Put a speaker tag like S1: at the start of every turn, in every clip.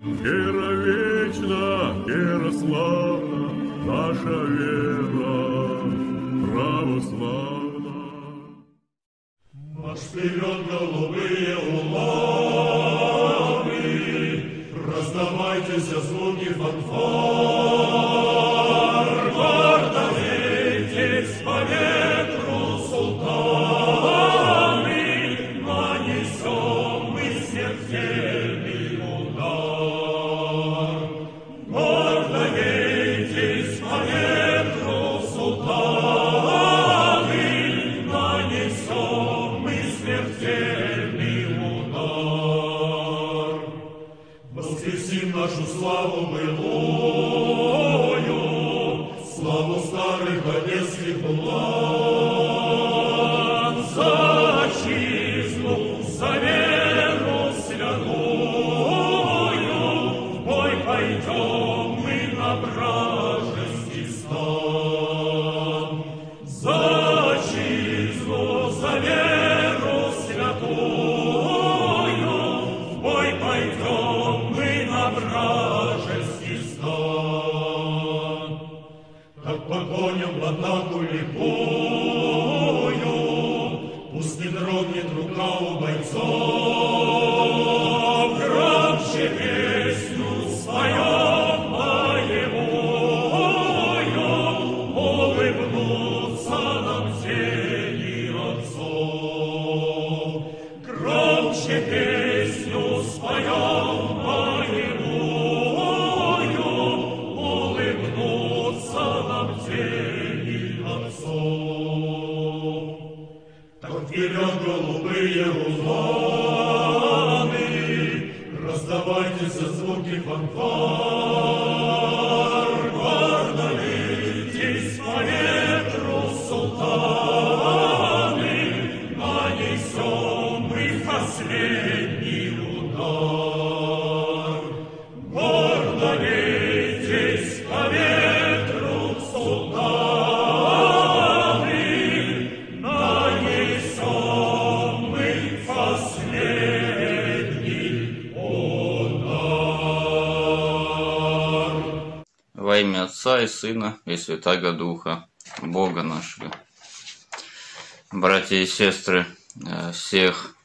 S1: Вера вечна, вера славна, наша вера православна. Марш вперед, голубые уланы, раздавайтесь звуки фанфар, гордо лететь по ветру султаны, нанесем мы смертельный удар. Гордо лететь по ветру султаны, нанесем мы смертельный удар. Воскресим нашу славу былую, славу старых одесских улан, за отчизну, за веру святую, в бой пойдем мы на вражеский стан. За отчизну, за веру святую, в бой пойдем мы на вражеский стан. Как погоним в атаку лихую, пусть не дрогнет рука у бойцов, громче песню споем боевую, улыбнутся нам тени отцов. Громче песню споем боевую, улыбнутся нам тени отцов. Так вперед, голубые уланы, раздавайтесь звуки фанфар, гордо летись по ветру султаны, нанесем мы последний удар. Гордо летись по ветру султаны, нанесем мы последний удар.
S2: Во имя Отца и Сына и Святаго Духа, Бога нашего. Братья и сестры, всех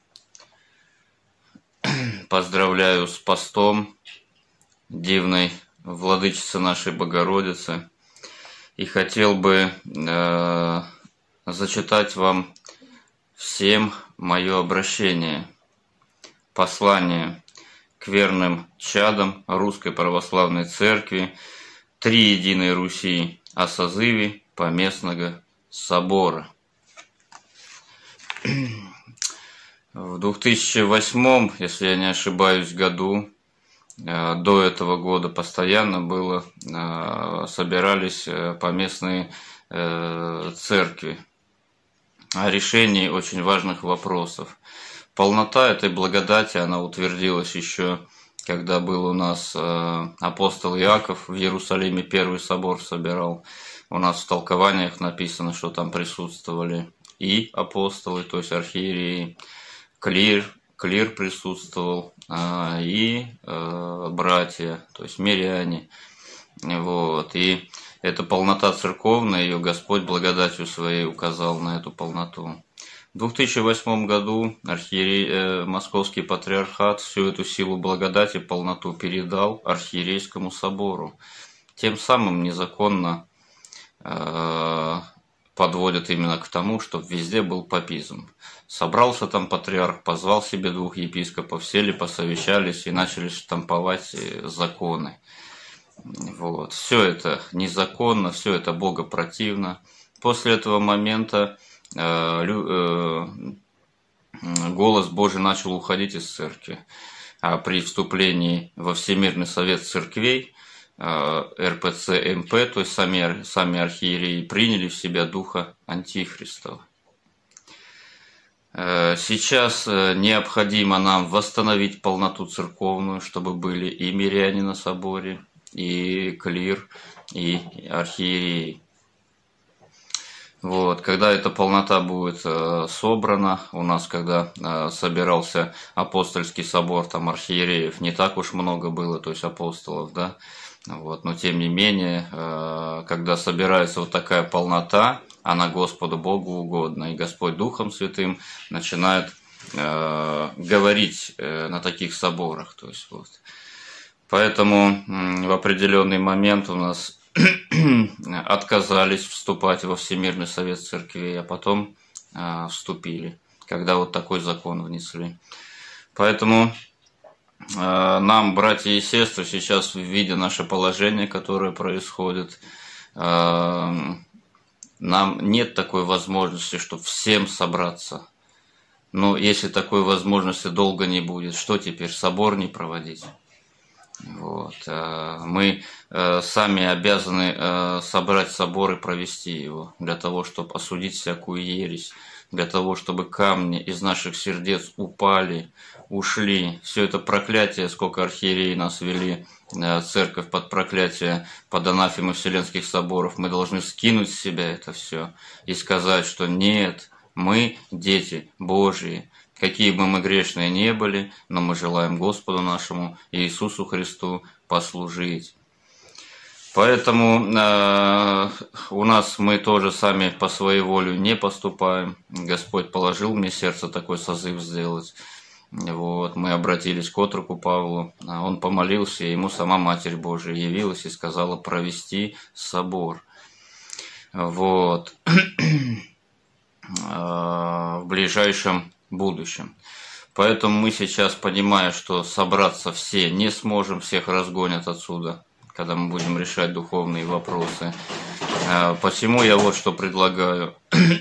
S2: поздравляю с постом дивной Владычицы нашей Богородицы. И хотел бы зачитать вам всем мое обращение, послание к верным чадам Русской Православной Церкви, Триединой Руси о созыве Поместного собора. В 2008, если я не ошибаюсь, году, до этого года постоянно собирались поместные церкви о решении очень важных вопросов. Полнота этой благодати, она утвердилась еще, когда был у нас апостол Иаков в Иерусалиме, первый собор собирал. У нас в толкованиях написано, что там присутствовали и апостолы, то есть архиереи, клир присутствовал, и братья, то есть миряне. Вот. И эта полнота церковная, ее Господь благодатью своей указал на эту полноту. В 2008 году Московский патриархат всю эту силу благодати, полноту передал архиерейскому собору. Тем самым незаконно подводят именно к тому, чтобы везде был папизм. Собрался там патриарх, позвал себе 2 епископов, сели, посовещались и начали штамповать законы. Вот. Все это незаконно, все это богопротивно. После этого момента голос Божий начал уходить из церкви. А при вступлении во Всемирный совет церквей РПЦ-МП, то есть сами архиереи, приняли в себя духа Антихристова. Сейчас необходимо нам восстановить полноту церковную, чтобы были и миряне на соборе, и клир, и архиереи. Вот, когда эта полнота будет собрана, у нас, когда собирался апостольский собор, там архиереев не так уж много было, то есть апостолов, да, вот, но тем не менее, когда собирается вот такая полнота, она Господу Богу угодна, и Господь Духом Святым начинает говорить на таких соборах, то есть вот. Поэтому в определенный момент у нас отказались вступать во Всемирный Совет Церквей, а потом вступили, когда вот такой закон внесли. Поэтому нам, братья и сестры, сейчас, видя наше положение, которое происходит, нам нет такой возможности, чтобы всем собраться. Но если такой возможности долго не будет, что теперь, собор не проводить? Вот. Мы сами обязаны собрать собор и провести его, для того, чтобы осудить всякую ересь, для того, чтобы камни из наших сердец упали, ушли. Все это проклятие, сколько архиереи нас вели, церковь под проклятие, под анафемы Вселенских соборов, мы должны скинуть с себя это все и сказать, что нет, мы дети Божьи. Какие бы мы грешные не были, но мы желаем Господу нашему Иисусу Христу послужить. Поэтому у нас мы тоже сами по своей воле не поступаем. Господь положил мне в сердце такой созыв сделать. Вот, мы обратились к отроку Павлу, он помолился, и ему сама Матерь Божия явилась и сказала провести собор. Вот. В ближайшем будущем. Поэтому мы сейчас, понимая, что собраться все не сможем, всех разгонят отсюда, когда мы будем решать духовные вопросы. Посему я вот что предлагаю.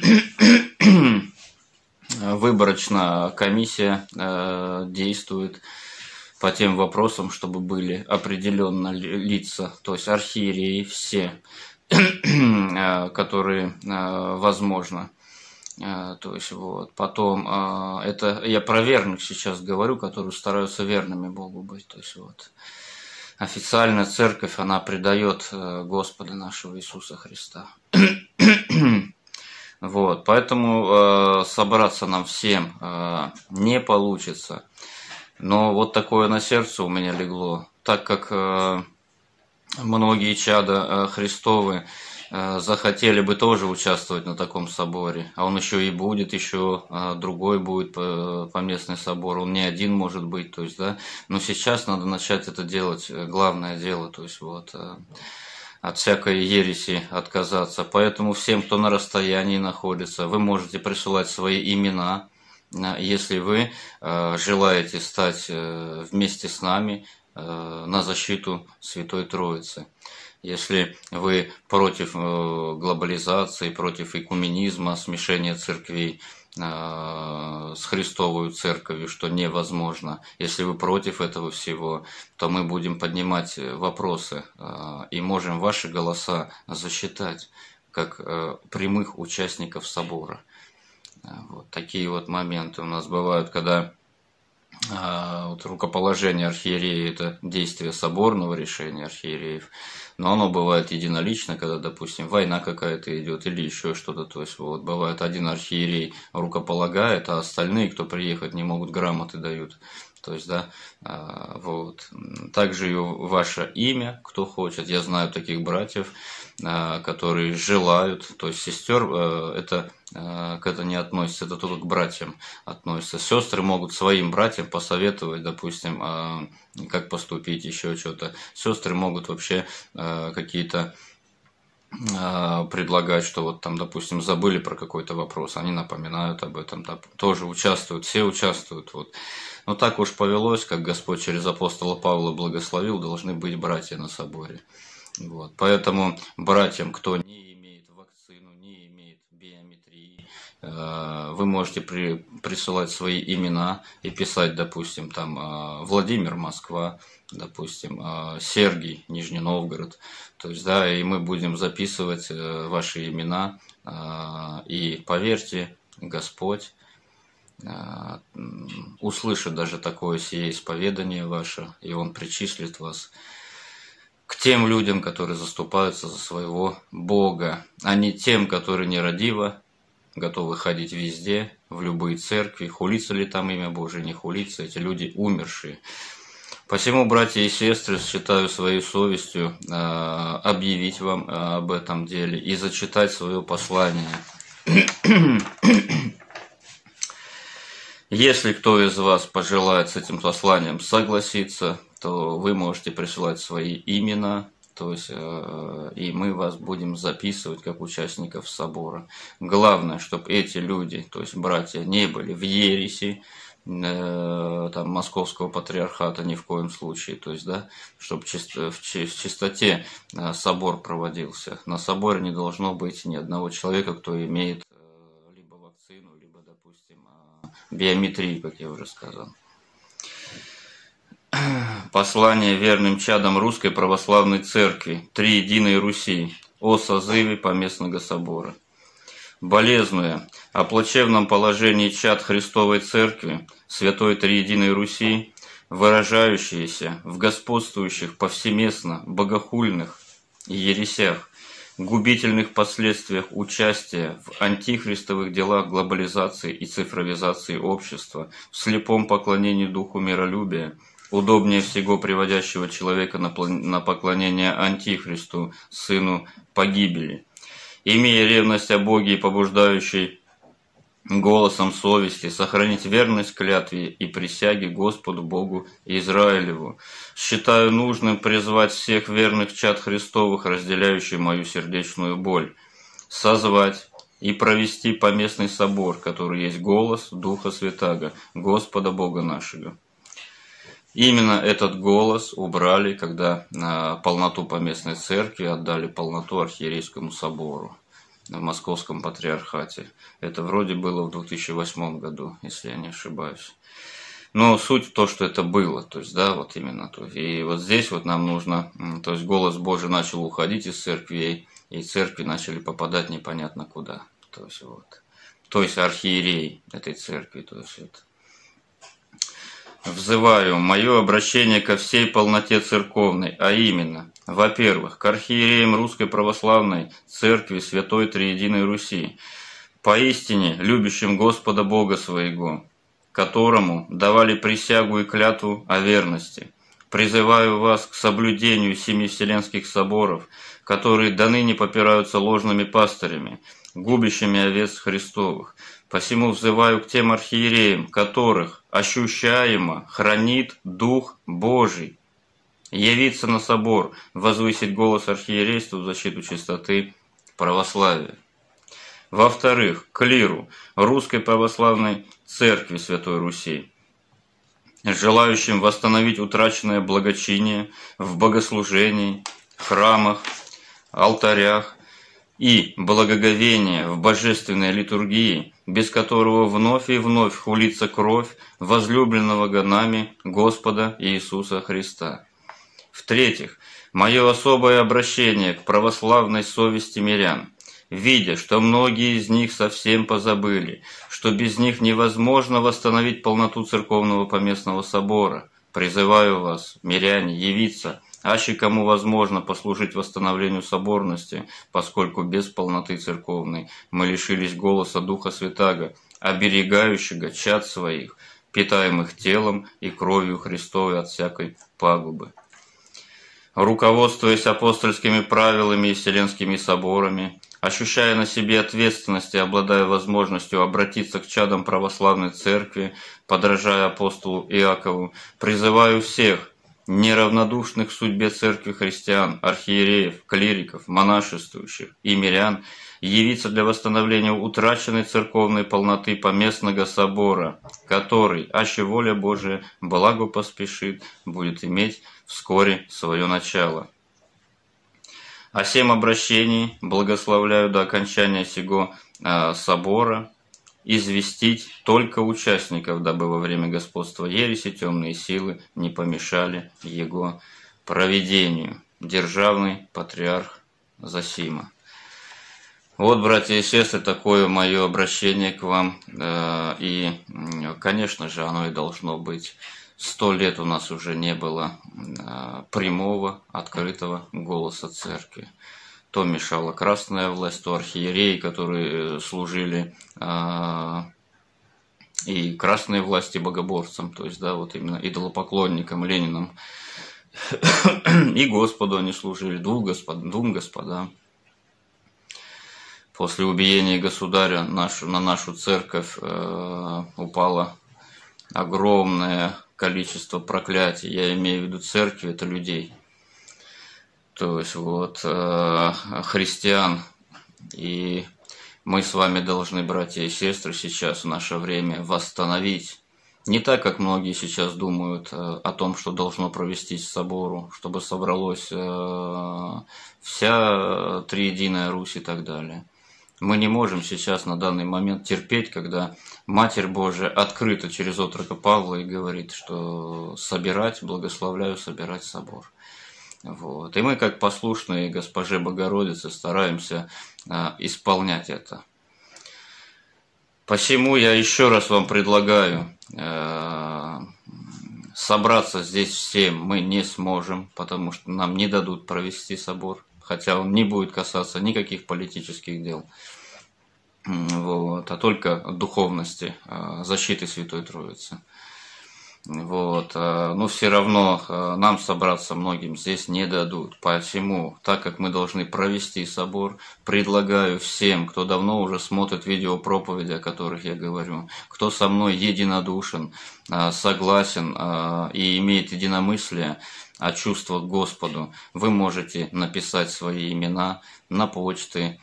S2: Выборочно комиссия действует по тем вопросам, чтобы были определенно лица, то есть архиереи все, которые возможно. То есть вот. Потом, это я про верных сейчас говорю, которые стараются верными Богу быть. То есть вот. Официальная церковь, она предает Господа нашего Иисуса Христа. Вот. Поэтому собраться нам всем не получится. Но вот такое на сердце у меня легло. Так как многие чада Христовы захотели бы тоже участвовать на таком соборе, а он еще и будет, еще другой будет поместный собор, он не один может быть, то есть, да, но сейчас надо начать это делать, главное дело, то есть, вот, от всякой ереси отказаться, поэтому всем, кто на расстоянии находится, вы можете присылать свои имена, если вы желаете стать вместе с нами на защиту Святой Троицы. Если вы против глобализации, против экуменизма, смешения церквей с Христовой церковью, что невозможно, если вы против этого всего, то мы будем поднимать вопросы и можем ваши голоса засчитать как прямых участников собора. Вот такие вот моменты у нас бывают, когда вот рукоположение архиерея – это действие соборного решения архиереев, но оно бывает единолично, когда, допустим, война какая-то идет или еще что-то. То есть вот бывает один архиерей рукополагает, а остальные, кто приехать не могут, грамоты дают. То есть, да, вот. Также и ваше имя, кто хочет. Я знаю таких братьев, которые желают, то есть сестер, это к этому не относится, это только к братьям относится. Сестры могут своим братьям посоветовать, допустим, как поступить, еще что-то. Сестры могут вообще какие-то предлагать, что вот там, допустим, забыли про какой-то вопрос, они напоминают об этом, да, тоже участвуют, все участвуют. Вот. Но так уж повелось, как Господь через апостола Павла благословил, должны быть братья на соборе. Вот. Поэтому братьям, кто не имеет вакцину, не имеет биометрии, вы можете присылать свои имена и писать, допустим, там Владимир, Москва, допустим, Сергий, Нижний Новгород. То есть, да, и мы будем записывать ваши имена, и поверьте, Господь услышит даже такое сие исповедание ваше, и Он причислит вас к тем людям, которые заступаются за своего Бога, а не тем, которые нерадиво готовы ходить везде, в любые церкви, хулится ли там имя Божие, не хулится, эти люди умершие. Посему, братья и сестры, считаю своей совестью объявить вам об этом деле и зачитать свое послание. Если кто из вас пожелает с этим посланием согласиться, то вы можете присылать свои имена, то есть, и мы вас будем записывать как участников собора. Главное, чтобы эти люди, то есть братья, не были в ереси, там, Московского патриархата ни в коем случае, то есть, да, чтобы в чистоте собор проводился. На соборе не должно быть ни одного человека, кто имеет либо вакцину, либо, допустим, биометрию, как я уже сказал. Послание верным чадам Русской Православной Церкви, Триединой Руси, о созыве Поместного собора. Болезнуя о плачевном положении чад Христовой Церкви, Святой Триединой Руси, выражающиеся в господствующих повсеместно богохульных ересях, губительных последствиях участия в антихристовых делах глобализации и цифровизации общества, в слепом поклонении духу миролюбия, удобнее всего приводящего человека на поклонение антихристу, сыну погибели, имея ревность о Боге и побуждающий голосом совести сохранить верность клятве и присяге Господу Богу Израилеву, считаю нужным призвать всех верных чад Христовых, разделяющих мою сердечную боль, созвать и провести поместный собор, который есть голос Духа Святаго, Господа Бога нашего. Именно этот голос убрали, когда полноту поместной церкви отдали полноту архиерейскому собору в Московском патриархате. Это вроде было в 2008 году, если я не ошибаюсь. Но суть в том, что это было, то есть, да, вот именно. И вот здесь вот нам нужно, то есть голос Божий начал уходить из церквей, и церкви начали попадать непонятно куда. То есть, вот. То есть архиерей этой церкви, то есть это. Взываю мое обращение ко всей полноте церковной, а именно, во-первых, к архиереям Русской Православной Церкви Святой Триединой Руси, поистине любящим Господа Бога своего, которому давали присягу и клятву о верности. Призываю вас к соблюдению семи вселенских соборов, которые доныне попираются ложными пастырями, губящими овец Христовых. Посему взываю к тем архиереям, которых ощущаемо хранит Дух Божий, явиться на собор, возвысить голос архиерейства в защиту чистоты православия. Во-вторых, к клиру Русской Православной Церкви Святой Руси, желающим восстановить утраченное благочиние в богослужении, храмах, алтарях и благоговение в божественной литургии, без которого вновь и вновь хулится кровь возлюбленного нами Господа Иисуса Христа. В-третьих, мое особое обращение к православной совести мирян, видя, что многие из них совсем позабыли, что без них невозможно восстановить полноту церковного поместного собора, призываю вас, миряне, явиться, аще кому возможно послужить восстановлению соборности, поскольку без полноты церковной мы лишились голоса Духа Святаго, оберегающего чад своих, питаемых телом и кровью Христовой от всякой пагубы. Руководствуясь апостольскими правилами и вселенскими соборами, ощущая на себе ответственность и обладая возможностью обратиться к чадам православной церкви, подражая апостолу Иакову, призываю всех, неравнодушных к судьбе церкви христиан, архиереев, клириков, монашествующих и мирян, явиться для восстановления утраченной церковной полноты поместного собора, который, аще воля Божия, благо поспешит, будет иметь вскоре свое начало. О сем обращении благословляю до окончания сего собора известить только участников, дабы во время господства ереси темные силы не помешали его проведению. Державный патриарх Зосима. Вот, братья и сестры, такое мое обращение к вам. И, конечно же, оно и должно быть 100 лет у нас уже не было прямого, открытого голоса церкви. То мешала красная власть, то архиереи, которые служили и красной власти богоборцам, то есть, да, вот именно идолопоклонникам, Лениным, и Господу они служили, двум господам. После убиения государя на нашу церковь упало огромное количество проклятий. Я имею в виду церкви, это людей. То есть вот христиан. И мы с вами должны, братья и сестры, сейчас в наше время восстановить. Не так, как многие сейчас думают о том, что должно провестись собору, чтобы собралось вся Триединая Русь и так далее. Мы не можем сейчас на данный момент терпеть, когда Матерь Божия открыто через отрока Павла и говорит, что собирать, благословляю собирать собор. Вот. И мы, как послушные Госпоже Богородице, стараемся исполнять это. Посему я еще раз вам предлагаю собраться здесь всем мы не сможем, потому что нам не дадут провести собор, хотя он не будет касаться никаких политических дел, вот, а только духовности, защиты Святой Троицы. Вот. Но все равно нам собраться многим здесь не дадут. Посему, так как мы должны провести собор, предлагаю всем, кто давно уже смотрит видеопроповеди, о которых я говорю, кто со мной единодушен, согласен и имеет единомыслие о чувствах к Господу, вы можете написать свои имена на почты,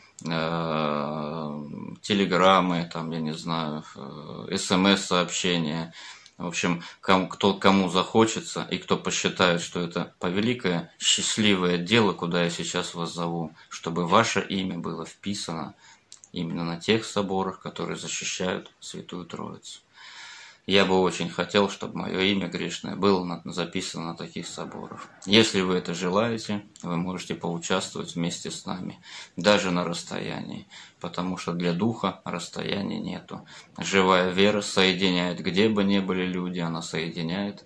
S2: телеграммы, там, я не знаю, смс-сообщения. В общем, кому захочется и кто посчитает, что это повеликое, счастливое дело, куда я сейчас вас зову, чтобы ваше имя было вписано именно на тех соборах, которые защищают Святую Троицу. Я бы очень хотел, чтобы мое имя грешное было записано на таких соборах. Если вы это желаете, вы можете поучаствовать вместе с нами, даже на расстоянии, потому что для духа расстояния нету. Живая вера соединяет, где бы ни были люди, она соединяет.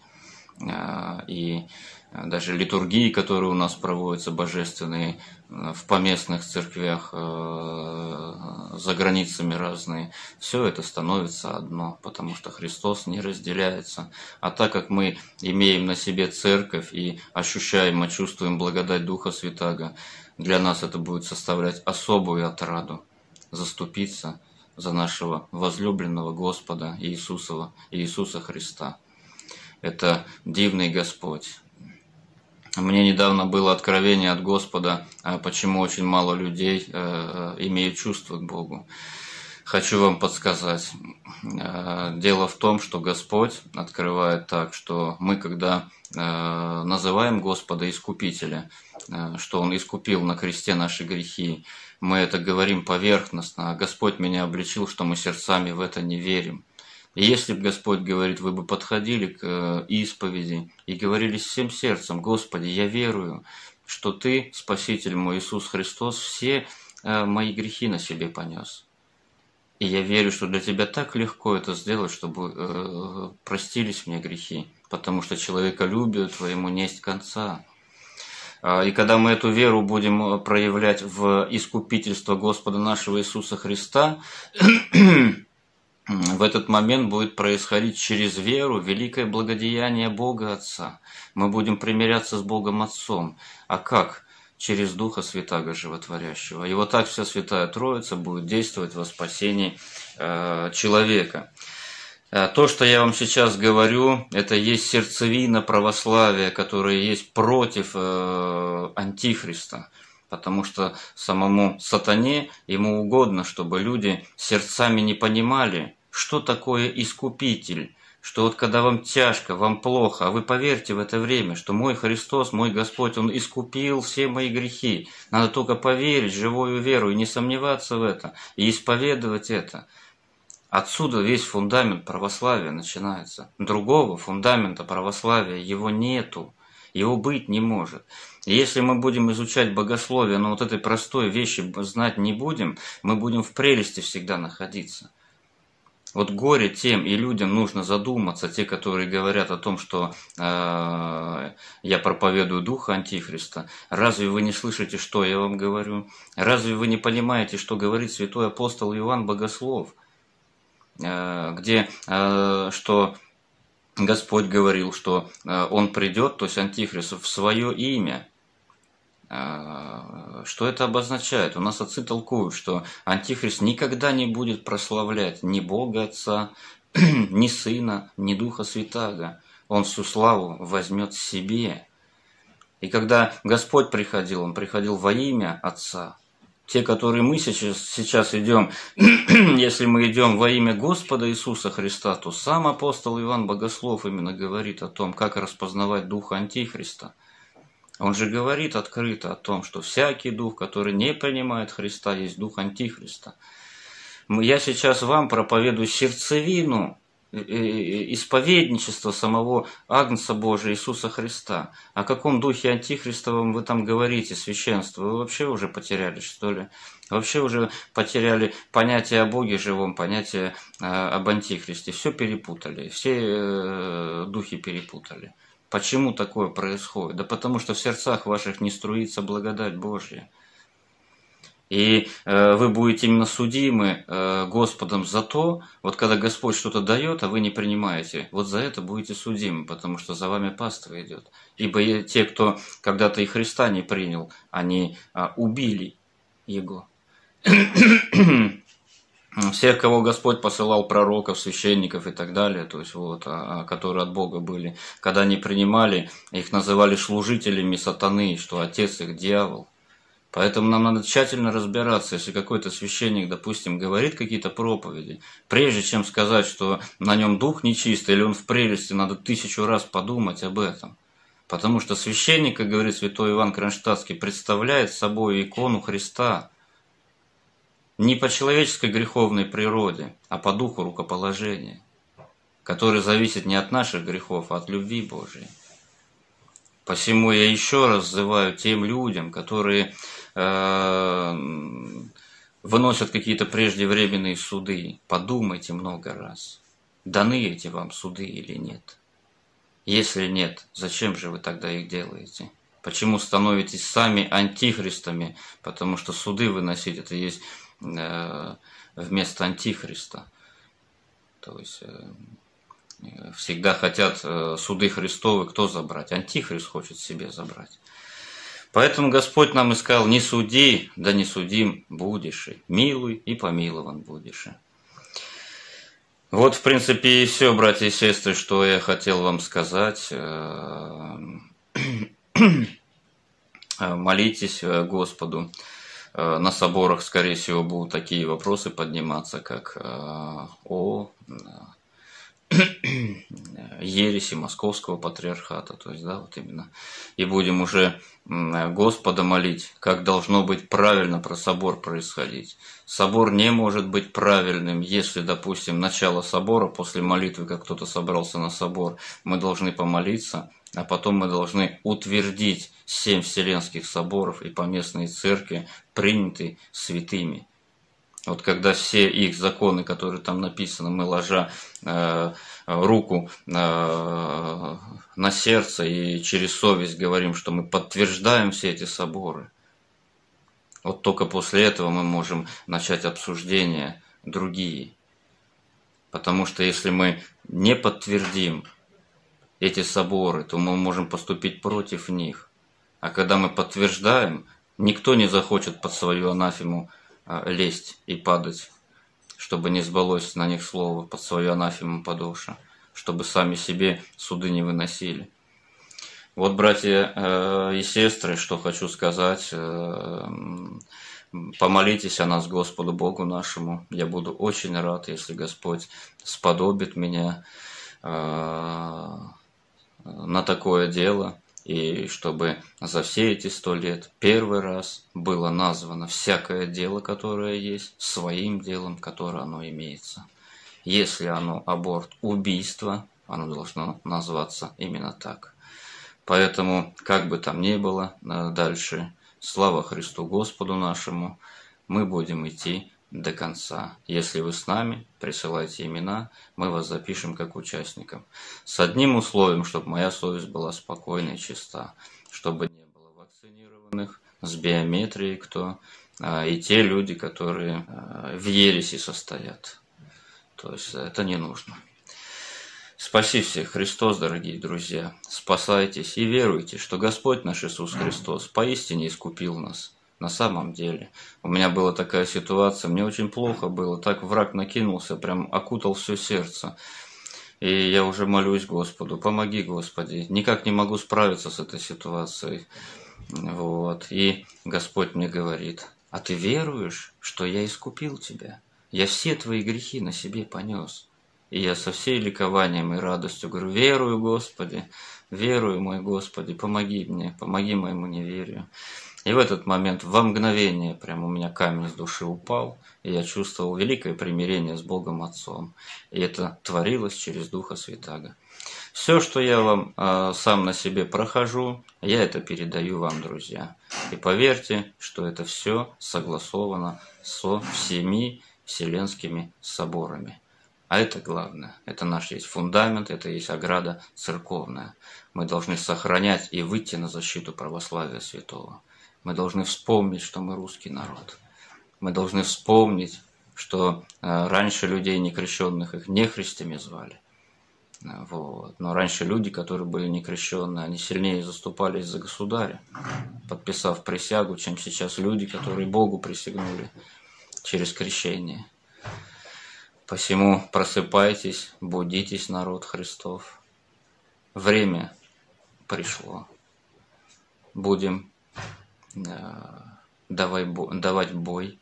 S2: И даже литургии, которые у нас проводятся, божественные, в поместных церквях, за границами разные, все это становится одно, потому что Христос не разделяется. А так как мы имеем на себе церковь и ощущаем и чувствуем благодать Духа Святаго, для нас это будет составлять особую отраду заступиться за нашего возлюбленного Господа Иисуса Христа. Это дивный Господь. Мне недавно было откровение от Господа, почему очень мало людей имеют чувство к Богу. Хочу вам подсказать. Дело в том, что Господь открывает так, что мы, когда называем Господа Искупителя, что Он искупил на кресте наши грехи, мы это говорим поверхностно, а Господь меня обличил, что мы сердцами в это не верим. И если бы Господь говорит, вы бы подходили к исповеди и говорили всем сердцем: Господи, я верую, что Ты, Спаситель мой Иисус Христос, все мои грехи на себе понес. И я верю, что для Тебя так легко это сделать, чтобы простились мне грехи, потому что человеколюбию Твоему несть конца. И когда мы эту веру будем проявлять в искупительство Господа нашего Иисуса Христа, в этот момент будет происходить через веру великое благодеяние Бога Отца. Мы будем примиряться с Богом Отцом. А как? Через Духа Святаго Животворящего. И вот так вся Святая Троица будет действовать во спасении человека. То, что я вам сейчас говорю, это есть сердцевина православия, которая есть против Антихриста. Потому что самому сатане, ему угодно, чтобы люди сердцами не понимали, что такое искупитель. Что вот когда вам тяжко, вам плохо, а вы поверьте в это время, что мой Христос, мой Господь, Он искупил все мои грехи. Надо только поверить, живую веру, и не сомневаться в этом, и исповедовать это. Отсюда весь фундамент православия начинается. Другого фундамента православия его нету, его быть не может. И если мы будем изучать богословие, но вот этой простой вещи знать не будем, мы будем в прелести всегда находиться. Вот горе тем и людям нужно задуматься, те, которые говорят о том, что я проповедую духа Антихриста. Разве вы не слышите, что я вам говорю? Разве вы не понимаете, что говорит святой апостол Иоанн Богослов? Где что Господь говорил, что он придет, то есть Антихрист, в свое имя. Что это обозначает? У нас отцы толкуют, что Антихрист никогда не будет прославлять ни Бога Отца, ни Сына, ни Духа Святаго. Он всю славу возьмет себе. И когда Господь приходил, Он приходил во имя Отца. Те, которые мы сейчас идем, если мы идем во имя Господа Иисуса Христа, то сам апостол Иоанн Богослов именно говорит о том, как распознавать духа Антихриста. Он же говорит открыто о том, что всякий дух, который не принимает Христа, есть дух Антихриста. Я сейчас вам проповедую сердцевину исповедничества самого Агнца Божия Иисуса Христа. О каком духе Антихристовом вы там говорите, священство? Вы вообще уже потеряли, что ли? Вообще уже потеряли понятие о Боге живом, понятие об Антихристе. Все перепутали, все духи перепутали. Почему такое происходит? Да потому что в сердцах ваших не струится благодать Божья. И вы будете именно судимы Господом за то, вот когда Господь что-то дает, а вы не принимаете, вот за это будете судимы, потому что за вами паства идет. Ибо те, кто когда-то и Христа не принял, они убили Его. Всех, кого Господь посылал, пророков, священников и так далее, то есть вот, которые от Бога были, когда они принимали, их называли служителями сатаны, что отец их дьявол. Поэтому нам надо тщательно разбираться, если какой-то священник, допустим, говорит какие-то проповеди, прежде чем сказать, что на нем дух нечистый или он в прелести, надо 1000 раз подумать об этом. Потому что священник, как говорит святой Иоанн Кронштадтский, представляет собой икону Христа не по человеческой греховной природе, а по духу рукоположения, который зависит не от наших грехов, а от любви Божией. Посему я еще раз взываю тем людям, которые выносят какие-то преждевременные суды. Подумайте много раз, даны эти вам суды или нет. Если нет, зачем же вы тогда их делаете? Почему становитесь сами антихристами? Потому что суды выносить это есть вместо антихриста. То есть всегда хотят суды Христовы кто забрать? Антихрист хочет себе забрать. Поэтому Господь нам и сказал: не суди, да не судим будешь, милуй и помилован будешь. Вот, в принципе, и все, братья и сестры, что я хотел вам сказать. Молитесь Господу. На соборах, скорее всего, будут такие вопросы подниматься, как о ереси Московского патриархата, то есть, да, вот именно. И будем уже Господа молить, как должно быть правильно про собор происходить. Собор не может быть правильным, если, допустим, начало собора, после молитвы, как кто-то собрался на собор, мы должны помолиться, а потом мы должны утвердить 7 вселенских соборов и поместные церкви, принятые святыми. Вот когда все их законы, которые там написаны, мы, ложа руку на сердце и через совесть говорим, что мы подтверждаем все эти соборы, вот только после этого мы можем начать обсуждения другие. Потому что если мы не подтвердим эти соборы, то мы можем поступить против них. А когда мы подтверждаем, никто не захочет под свою анафему лезть и падать, чтобы не сбылось на них слово, под свою анафему подоша, чтобы сами себе суды не выносили. Вот, братья и сестры, что хочу сказать, помолитесь о нас Господу Богу нашему. Я буду очень рад, если Господь сподобит меня на такое дело, и чтобы за все эти 100 лет первый раз было названо всякое дело, которое есть, своим делом, которое оно имеется. Если оно аборт, убийство, оно должно назваться именно так. Поэтому, как бы там ни было дальше, слава Христу Господу нашему, мы будем идти до конца. Если вы с нами, присылайте имена, мы вас запишем как участников. С одним условием, чтобы моя совесть была спокойна и чиста, чтобы не было вакцинированных, с биометрией кто, и те люди, которые в ереси состоят. То есть это не нужно. Спаси всех Христос, дорогие друзья. Спасайтесь и веруйте, что Господь наш Иисус Христос поистине искупил нас. На самом деле. У меня была такая ситуация, мне очень плохо было, так враг накинулся, прям окутал все сердце. И я уже молюсь Господу, помоги, Господи. Никак не могу справиться с этой ситуацией. Вот. И Господь мне говорит: а ты веруешь, что я искупил тебя? Я все твои грехи на себе понес. И я со всей ликованием и радостью говорю: верую, Господи, верую, мой Господи, помоги мне, помоги моему неверию. И в этот момент, во мгновение, прям у меня камень с души упал, и я чувствовал великое примирение с Богом Отцом. И это творилось через Духа Святаго. Все, что я вам сам на себе прохожу, я это передаю вам, друзья. И поверьте, что это все согласовано со всеми вселенскими соборами. А это главное. Это наш есть фундамент, это есть ограда церковная. Мы должны сохранять и выйти на защиту православия святого. Мы должны вспомнить, что мы русский народ. Мы должны вспомнить, что раньше людей некрещенных их нехристями звали. Вот. Но раньше люди, которые были некрещенные, они сильнее заступались за государя, подписав присягу, чем сейчас люди, которые Богу присягнули через крещение. Посему просыпайтесь, будитесь, народ Христов. Время пришло. Будем давать бой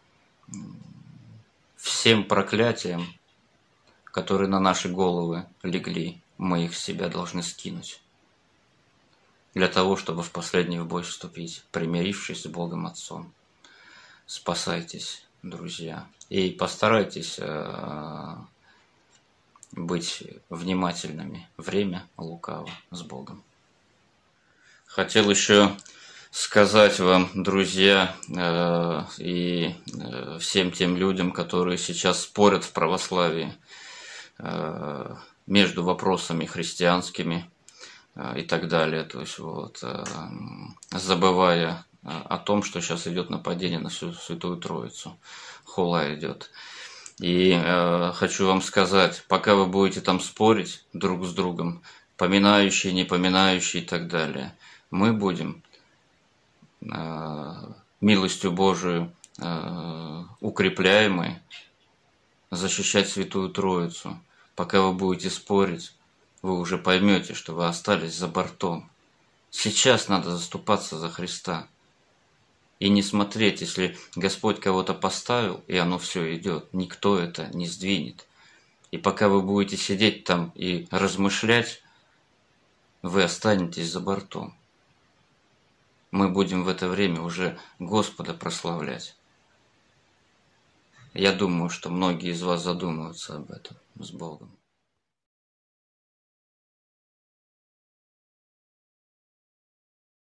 S2: всем проклятиям, которые на наши головы легли. Мы их с себя должны скинуть. Для того, чтобы в последний бой вступить, примирившись с Богом Отцом. Спасайтесь, друзья. И постарайтесь быть внимательными. Время лукаво с Богом. Хотел еще сказать вам, друзья, и всем тем людям, которые сейчас спорят в православии между вопросами христианскими и так далее, то есть вот, забывая о том, что сейчас идет нападение на всю Святую Троицу, хула идет. И хочу вам сказать, пока вы будете там спорить друг с другом, поминающие, не поминающие и так далее, мы будем милостью Божию укрепляемые защищать Святую Троицу. Пока вы будете спорить, вы уже поймете, что вы остались за бортом. Сейчас надо заступаться за Христа. И не смотреть, если Господь кого-то поставил, и оно все идет, никто это не сдвинет. И пока вы будете сидеть там и размышлять, вы останетесь за бортом. Мы будем в это время уже Господа прославлять. Я думаю, что многие из вас задумаются об этом. С Богом.